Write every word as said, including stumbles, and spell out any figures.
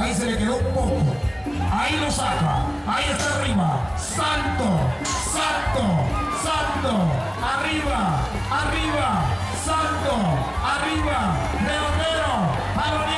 Ahí se le quedó un poco. Ahí lo saca. Ahí está arriba. Santo, santo, santo. Arriba, arriba, santo, arriba. Redondero,